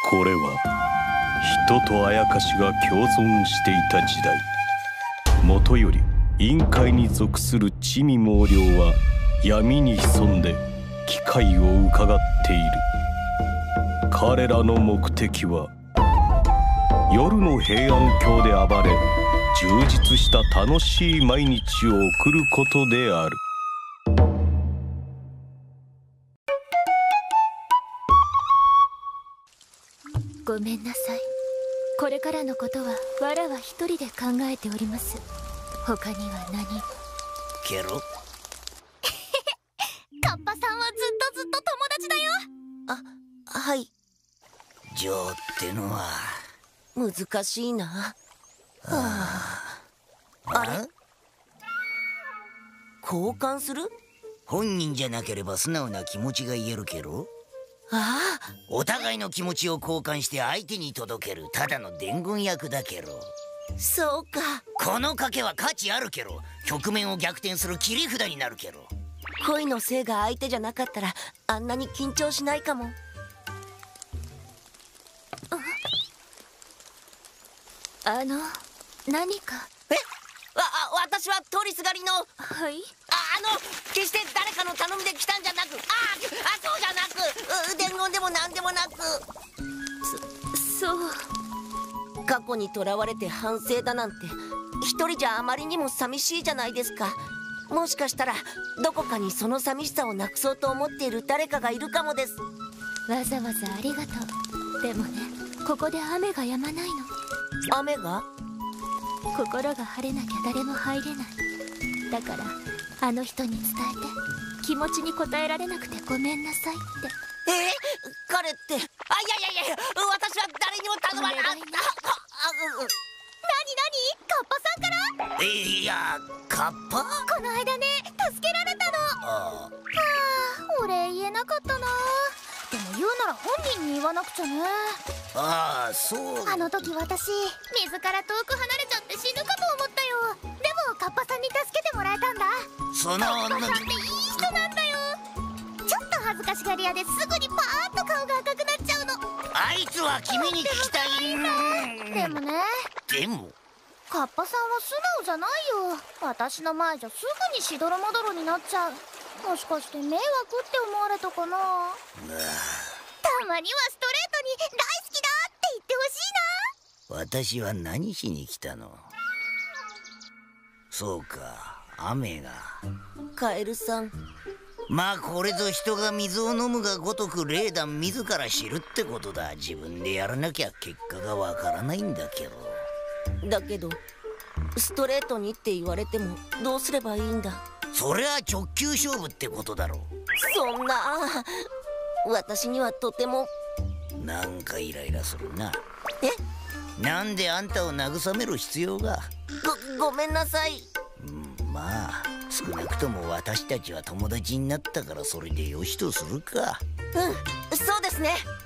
これは人とあやかしが共存していた時代、もとより陰界に属する地味猛量は闇に潜んで機会を伺っている。彼らの目的は夜の平安京で暴れ充実した楽しい毎日を送ることである。 ごめんなさい。これからのことはわらは一人で考えております。他には何も。 ケロカッパさんはずっと友達だよ。 はい。 情ってのは難しいな。あれ、交換する？ 本人じゃなければ素直な気持ちが言えるけど、 ああ、 お互いの気持ちを交換して相手に届けるただの伝言役だけど。 そうか。 この賭けは価値あるけど、局面を逆転する切り札になるけど。 恋のせいが相手じゃなかったらあんなに緊張しないかも。 何か。 私は通りすがりの。 はい。 決して誰かの頼みで来たんじゃなく、そうじゃなく、伝言でも何でもなく。 そう。 過去にとらわれて反省だなんて一人じゃあまりにも寂しいじゃないですか。もしかしたらどこかにその寂しさをなくそうと思っている誰かがいるかもです。 わざわざありがとう。でもね、ここで雨が止まないの。 雨が？ 心が晴れなきゃ誰も入れない。だからあの人に伝えて、気持ちに応えられなくてごめんなさいって。 彼って、いや私は誰にも頼まれない。 何カッパさんから？ いや、カッパ？ この間ね、助けられたの。お礼言えなかったな。でも言うなら本人に言わなくちゃね。 そう。 あの時私、水から遠く離れちゃって死ぬかと思ったよ。でもカッパさんに助けてもらえたんだ。 そのカッパさんっていい人なんだよ。ちょっと恥ずかしがり屋ですぐにパーッと顔が赤くなっちゃうの。 あいつは君に聞きたい。 でもね、 でもカッパさんは素直じゃないよ。私の前じゃすぐにしどろもどろになっちゃう。もしかして迷惑って思われたかな。たまにはストレートに大好きだって言ってほしいな。 私は何しに来たの？そうか、雨が。 カエルさん。 まあこれぞ人が水を飲むがごとく霊団自ら知るってことだ。自分でやらなきゃ結果がわからないんだけど。 だけどストレートにって言われてもどうすればいいんだ。 それは直球勝負ってことだろう。 そんな、私にはとても。 なんかイライラするな。なんであんたを慰める必要が。 ごめんなさい。 まあ少なくとも私たちは友達になったからそれでよしとするか。 そうですね。